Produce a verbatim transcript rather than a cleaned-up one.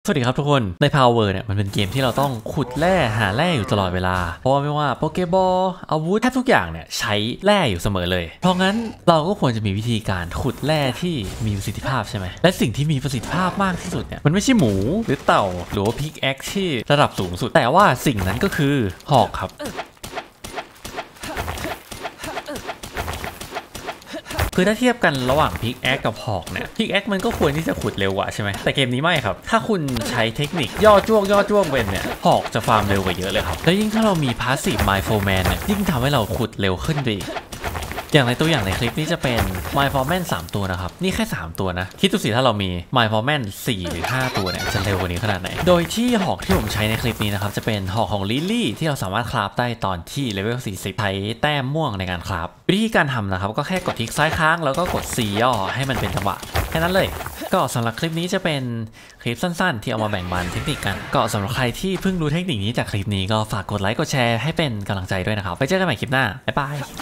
สวัสดีครับทุกคนใน Power เนี่ยมันเป็นเกมที่เราต้องขุดแร่หาแร่อยู่ตลอดเวลาเพราะว่าไม่ว่าโปเกบอลอาวุธแทบทุกอย่างเนี่ยใช้แร่อยู่เสมอเลยเพราะงั้นเราก็ควรจะมีวิธีการขุดแร่ที่มีประสิทธิภาพใช่ไหมและสิ่งที่มีประสิทธิภาพมากที่สุดเนี่ยมันไม่ใช่หมูหรือเต่าหรือว่าพิกแอคที่ระดับสูงสุดแต่ว่าสิ่งนั้นก็คือหอกครับคือถ้าเทียบกันระหว่างพิกแอคกับหอกเนี่ยพิกแอคมันก็ควรที่จะขุดเร็วกว่าใช่ไหมแต่เกมนี้ไม่ครับถ้าคุณใช้เทคนิคย่อจ้วงย่อจ้วงเป็นเนี่ยหอกจะฟาร์มเร็วกว่าเยอะเลยครับแล้วยิ่งถ้าเรามีพาสซีฟไมโฟร์แมนเนี่ยยิ่งทำให้เราขุดเร็วขึ้นไปอีกอย่างในตัวอย่างในคลิปนี้จะเป็น My Foreman สามตัวนะครับนี่แค่สามตัวนะคิดดูสิถ้าเรามี My Foreman สี่หรือห้าตัวเนี่ยจะเร็วกว่านี้ขนาดไหนโดยที่หอกที่ผมใช้ในคลิปนี้นะครับจะเป็นหอกของลิลลี่ที่เราสามารถคราฟได้ตอนที่เลเวลสี่สิบใช้แต้มม่วงในการคราฟวิธีการทำนะครับก็แค่กดคลิกซ้ายค้างแล้วก็กด C ย่อให้มันเป็นจังหวะแค่นั้นเลยก็สำหรับคลิปนี้จะเป็นคลิปสั้นๆที่เอามาแบ่งปันเทคนิคกันก็สำหรับใครที่เพิ่งรู้เทคนิคนี้จากคลิปนี้ก็ฝากกดไลค์กดแชร์ให้เป็นกำลังใจด้วยนะครับไปเจอกันใหม่คลิปหน้าบ๊ายบาย